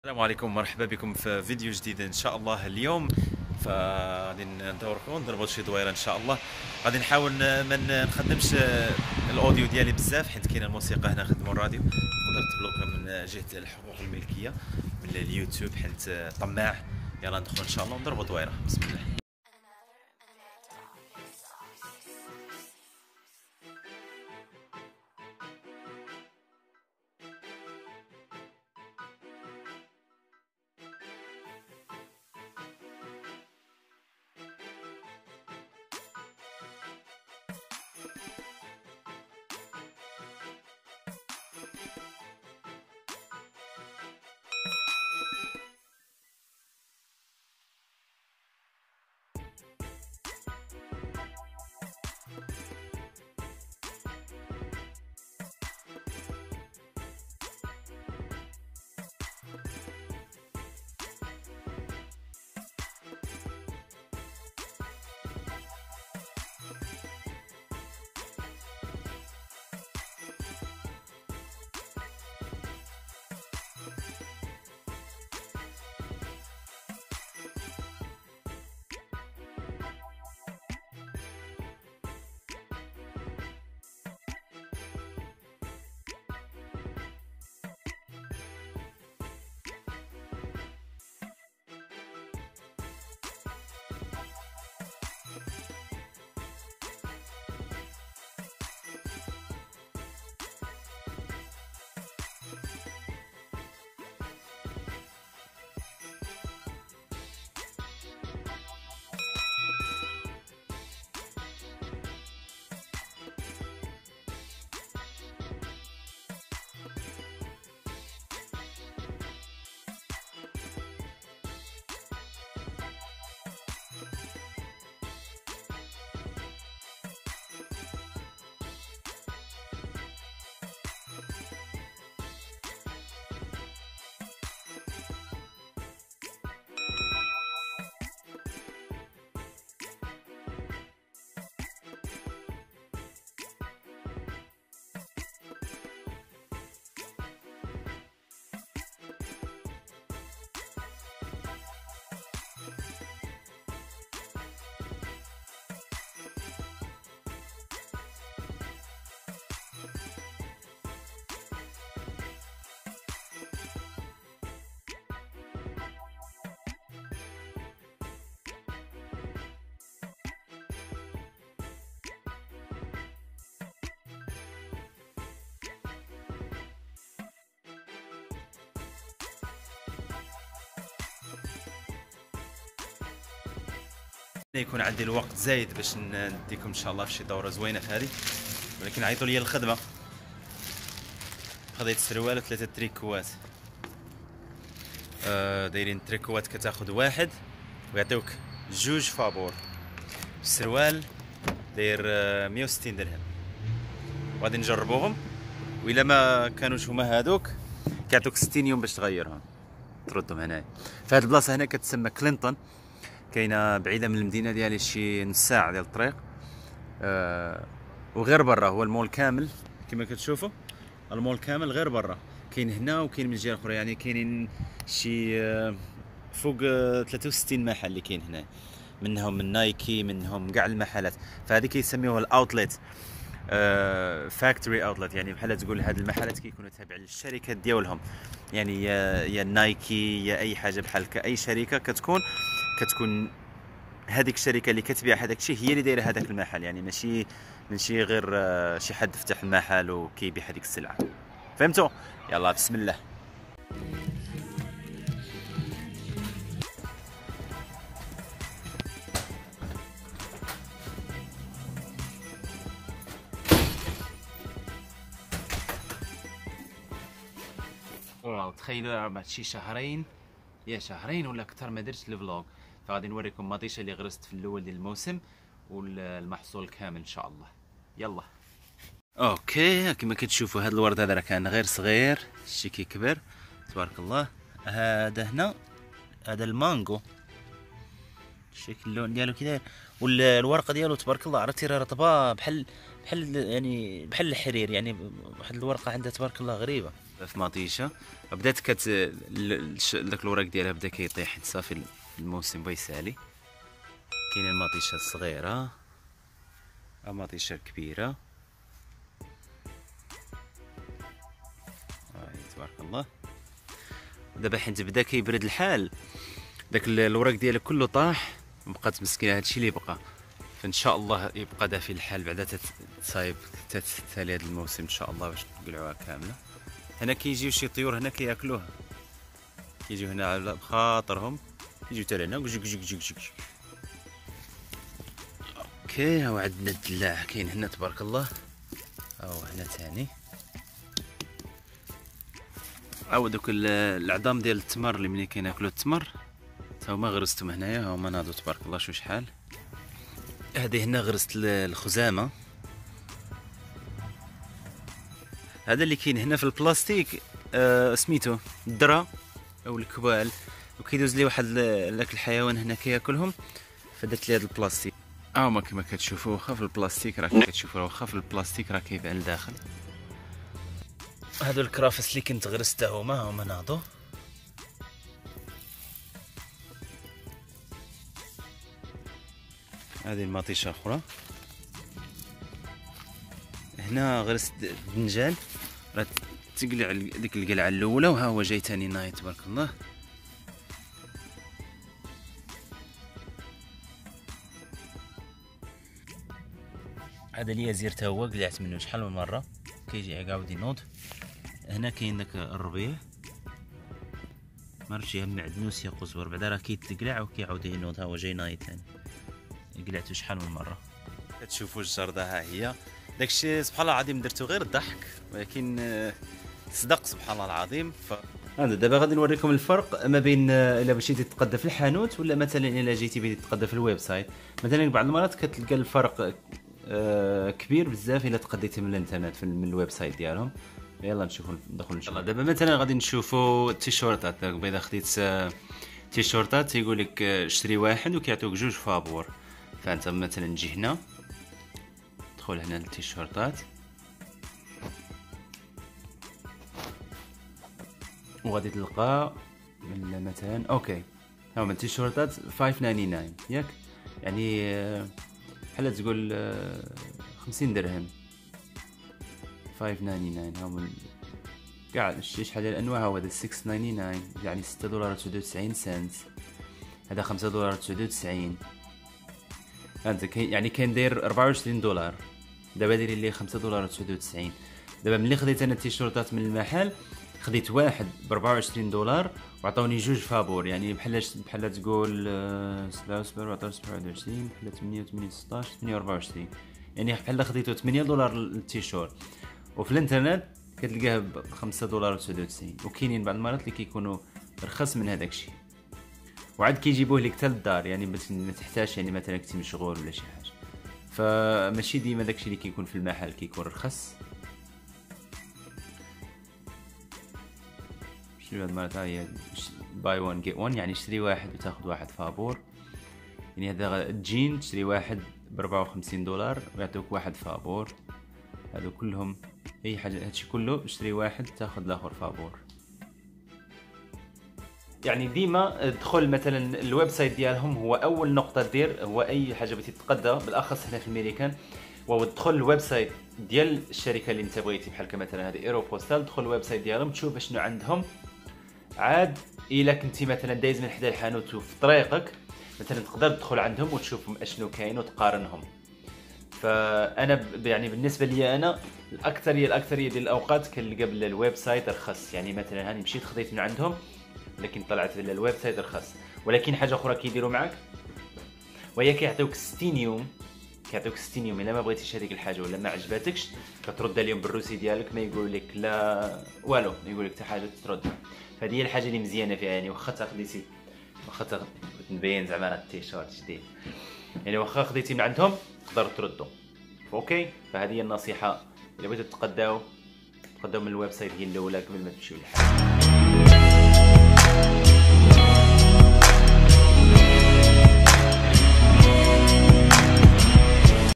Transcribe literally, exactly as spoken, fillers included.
السلام عليكم، مرحبا بكم في فيديو جديد ان شاء الله. اليوم فغادي ندوركم نضربوا شي دويره ان شاء الله. غادي نحاول ما نخدمش الاوديو ديالي بزاف حيت كاينه الموسيقى هنا، نخدموا الراديو تقدر تبلوكا من جهه الحقوق الملكيه من اليوتيوب حيت طماع. يلا ندخل ان شاء الله ونضربوا دويره. بسم الله. يكون عندي الوقت زايد باش نديكم ان شاء الله في شي دوره زوينه في هذه، ولكن عيطوا لي الخدمه. خديت سروال وثلاثه تريكوات. آه دايرين تريكوات كتاخذ واحد ويعطيوك جوج فابور. السروال داير آه مية وستين درهم. وغادي نجربوهم، وإلا ما كانوش هما هادوك كيعطوك ستين يوم باش تغيرهم تردهم هنايا. فهاد البلاصه هنا كتسمى كلينتون، كاينه بعيده من المدينه ديالي شي نص ساعه ديال الطريق. آه وغير برا هو المول كامل كما كتشوفوا. المول كامل غير برا كاين هنا وكاين من الجهه الاخرى، يعني كاينين شي آه فوق آه ثلاثة وستين محل اللي كاين هنا، منهم من نايكي، منهم كاع المحلات. فهذه كيسميوها الاوتليت، فاكتوري اوتلت، يعني بحال تقول هاد المحلات كيكونوا تابع للشركات ديالهم، يعني يا يا نايكي يا اي حاجه بحال هكا. اي شركه كتكون كتكون هذيك الشركه اللي كتبيع هذاك الشيء هي اللي دايره هذاك المحل، يعني ماشي ماشي غير آه، شي حد فتح المحل وكيبيع هذيك السلعه. فهمتوا؟ يلا بسم الله. واو، تخيلوا بعد شي شهرين يا شهرين ولا اكثر ما درت الفلوق، فغادي نوريكم مطيشه اللي غرست في الاول ديال الموسم والمحصول كامل ان شاء الله. يلا اوكي، كما كتشوفوا هذا الورد هذا راه كان غير صغير، شي كيكبر تبارك الله. هذا هنا هذا المانجو، شكل اللون ديالو كي داير، والورقه ديالو تبارك الله عرفتي راه رطبه بحال بحال يعني بحال الحرير، يعني واحد الورقه عندها تبارك الله غريبه. في مطيشه بدات كت داك الوراق ديالها بدا كيطيح صافي الموسم بغا يسالي. كاينه المطيشه الصغيره المطيشه الكبيره. هاي تبارك الله. دابا حيت بدا كيبرد الحال داك الوراق ديالها كله طاح بقات مسكينه هادشي اللي بقى. فان شاء الله يبقى دافي الحال بعدا تصايب تتالي هذا الموسم ان شاء الله باش نقلعوها كامله. هنا كيجيو شي طيور هنا كياكلوها كيجيو هنا على بخاطرهم كيجيو حتى لهنا كجك جك جك جك. اوكي هاو عندنا الدلاع كاين هنا تبارك الله. هاو هنا ثاني. هاو دوك العظام ديال التمر اللي ملي كيناكلو التمر تا هما غرستهم هنايا. ها هما ناضوا تبارك الله شو شحال. هذه هنا غرست الخزامه. هذا اللي كاين هنا في البلاستيك آه سميتو الدرا او الكبال وكيدوز لي واحد ذاك الحيوان هنا كياكلهم فدرت لي هذا البلاستيك. ها هما كما كتشوفوا واخا في البلاستيك راه كتشوفوا واخا في البلاستيك راه كيبان لداخل. هادو الكرافس اللي كنت غرست هما هما ناضوا. هذه المطيشه اخرى. هنا غرست الدنجال راه تقلع ديك القلعه الاولى وها هو جاي ثاني ناي تبارك الله. هذا اللي زيرته هو قلعت منه شحال من مره كيجي يعاود ينوض. هنا كاين داك الربيع معرفتش يا معدنوس يا قزبر بعدا راه كيتقلع وكيعاود ينوض. ها هو جاي ناي ثاني قلعتو شحال من مره. كتشوفوا الجرده ها هي. داكشي سبحان الله العظيم درتو غير الضحك ولكن صدق سبحان الله العظيم. ف هذا دابا غادي نوريكم الفرق ما بين الا بغيتي تتقدى في الحانوت ولا مثلا الا جيتي بغيتي تتقدى في الويب سايت. مثلا بعض المرات كتلقى الفرق كبير بزاف الا تقديتي من الانترنت من الويب سايت ديالهم. يلا نشوفوا ندخلوا نشوفوا. دابا مثلا غادي نشوفوا التيشيرتات. اذا خديت تيشيرتات تيقول لك اشتري واحد وكيعطيوك جوج فابور. فانت مثلا نجي هنا ندخل هنا للتيشيرتات وغادي تلقى مثلا اوكي ها هما التيشيرتات خمسة وتسعين تسعة ياك يعني بحال تقول خمسين درهم خمسة وتسعين تسعة. هما كاع شحال ديال الانواع. هو هذا ستة تسعين تسعة يعني ستة دولار وتسعة وتسعين سنت. هذا خمسة دولار وتسعة وتسعين. فهمت يعني كان داير أربعة وعشرين دولار. دابا داير لي خمسة دولار وتسعة وتسعين. دابا ملي خديت انا التيشيرتات من المحل خديت واحد ب أربعة وعشرين دولار وعطاوني جوج فابور. يعني بحال بحال تقول سبعة وسبعين سبعة وعشرين بحال ثمانية وثمانين ستطاش ثمانية وأربعة وعشرين يعني بحال خديته ثمانية دولار التيشيرت. وفي الانترنت كتلقاه ب خمسة دولار وتسعة وتسعين. وكاينين بعض المرات اللي كيكونوا رخص من هذاك الشيء وعاد كيجيبوه لك حتى للدار يعني باش ما تحتاجش يعني مثلا كنتي مشغول ولا شي حاجه. فماشي ديما داكشي اللي كيكون في المحل كيكون رخص. شنو هاد المرات هي باي وان جيت وان يعني اشتري واحد وتاخذ واحد فابور. يعني هذا الجين تشتري واحد ب أربعة وخمسين دولار ويعطيوك واحد فابور. هادو كلهم اي حاجه هادشي كله اشتري واحد تاخذ الاخر فابور. يعني ديما ادخل مثلا الويب سايت ديالهم هو اول نقطه دير هو اي حاجه بغيتي تتقدى بالاخص هنا في الميريكان. وتدخل الويب سايت ديال الشركه اللي انت بغيتي بحال مثلا هذه ايرو بوستال. تدخل الويب سايت ديالهم تشوف شنو عندهم. عاد الا كنتي مثلا دايز من حدا الحانوت وفي طريقك مثلا تقدر تدخل عندهم وتشوفهم اشنو كاين وتقارنهم. فانا يعني بالنسبه لي انا الاكثريه الاكثريه ديال الاوقات كنلقى بالويب سايت ارخص. يعني مثلا هاني مشيت خديت من عندهم لكن طلعت على الويب سايت رخص. ولكن حاجه اخرى كيديروا معك وهي كيعطيوك ستين يوم. كيعطيوك ستين يوم الا ما بغيتيش هذيك الحاجه ولا ما عجباتكش كترد اليوم بالروسي ديالك. ما يقول لك لا والو ما يقول لك حتى حاجه ترد. فهذه هي الحاجه اللي مزيانه فيها. يعني واخا تاخديتي واخا تاخد نبين زعما راه التيشيرت جديد يعني واخا خديتي من عندهم تقدر تردو. اوكي فهذه هي النصيحه الا بغيتو تتقداو تقداو من الويب سايت هي الاولى قبل ما تمشيو للحاجه.